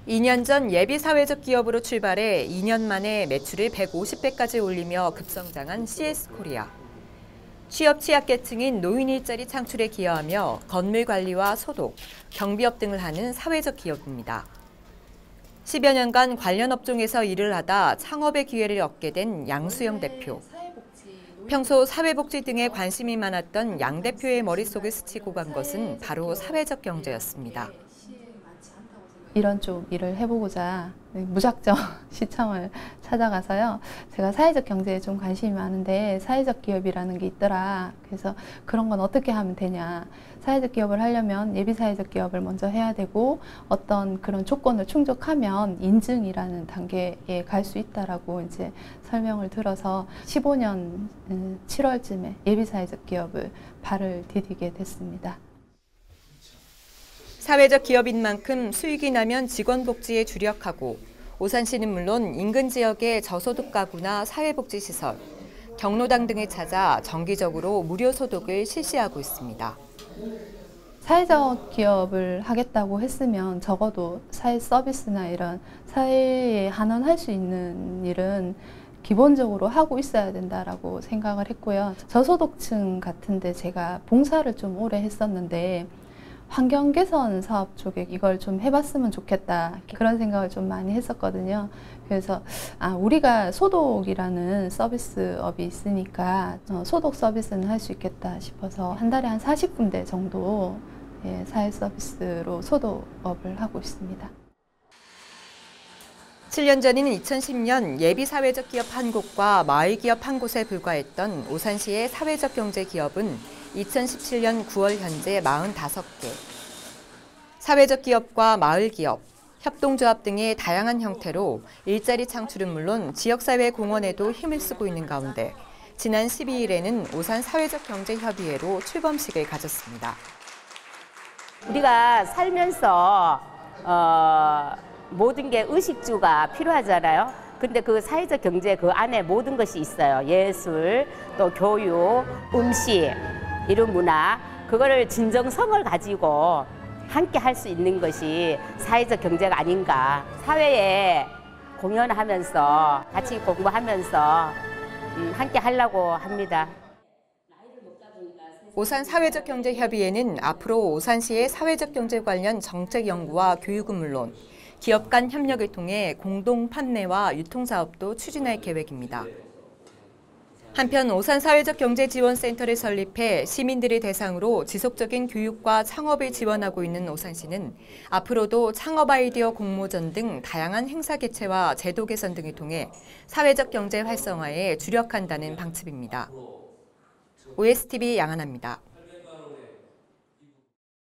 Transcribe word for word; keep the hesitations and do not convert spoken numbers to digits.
이 년 전 예비 사회적 기업으로 출발해 이 년 만에 매출을 백오십 배까지 올리며 급성장한 씨에스코리아. 취업 취약계층인 노인 일자리 창출에 기여하며 건물 관리와 소독, 경비업 등을 하는 사회적 기업입니다. 십여 년간 관련 업종에서 일을 하다 창업의 기회를 얻게 된 양수영 대표. 평소 사회복지 등에 관심이 많았던 양 대표의 머릿속을 스치고 간 것은 바로 사회적 경제였습니다. 이런 쪽 일을 해보고자 무작정 시청을 찾아가서요. 제가 사회적 경제에 좀 관심이 많은데 사회적 기업이라는 게 있더라. 그래서 그런 건 어떻게 하면 되냐. 사회적 기업을 하려면 예비 사회적 기업을 먼저 해야 되고 어떤 그런 조건을 충족하면 인증이라는 단계에 갈 수 있다라고 이제 설명을 들어서 십오 년 칠월쯤에 예비 사회적 기업을 발을 디디게 됐습니다. 사회적 기업인 만큼 수익이 나면 직원 복지에 주력하고 오산시는 물론 인근 지역의 저소득 가구나 사회복지시설, 경로당 등을 찾아 정기적으로 무료 소독을 실시하고 있습니다. 사회적 기업을 하겠다고 했으면 적어도 사회 서비스나 이런 사회에 한원할 수 있는 일은 기본적으로 하고 있어야 된다라고 생각을 했고요. 저소득층 같은데 제가 봉사를 좀 오래 했었는데 환경 개선 사업 쪽에 이걸 좀 해봤으면 좋겠다 그런 생각을 좀 많이 했었거든요. 그래서 아 우리가 소독이라는 서비스업이 있으니까 어, 소독 서비스는 할 수 있겠다 싶어서 한 달에 한 사십 군데 정도 예, 사회 서비스로 소독업을 하고 있습니다. 칠 년 전인 이천십 년 예비 사회적 기업 한 곳과 마을 기업 한 곳에 불과했던 오산시의 사회적 경제 기업은 이천십칠 년 구월 현재 사십오 개. 사회적 기업과 마을 기업, 협동조합 등의 다양한 형태로 일자리 창출은 물론 지역사회 공헌에도 힘을 쓰고 있는 가운데 지난 십이 일에는 오산 사회적 경제협의회로 출범식을 가졌습니다. 우리가 살면서 어, 모든 게 의식주가 필요하잖아요. 근데 그 사회적 경제 그 안에 모든 것이 있어요. 예술, 또 교육, 음식, 이런 문화, 그거를 진정성을 가지고 함께 할 수 있는 것이 사회적 경제가 아닌가. 사회에 공연하면서 같이 공부하면서 음, 함께 하려고 합니다. 오산 사회적 경제협의회는 앞으로 오산시의 사회적 경제 관련 정책 연구와 교육은 물론 기업 간 협력을 통해 공동 판매와 유통 사업도 추진할 계획입니다. 한편 오산 사회적 경제지원센터를 설립해 시민들을 대상으로 지속적인 교육과 창업을 지원하고 있는 오산시는 앞으로도 창업 아이디어 공모전 등 다양한 행사 개최와 제도 개선 등을 통해 사회적 경제 활성화에 주력한다는 방침입니다. 오에스티비 양하나입니다.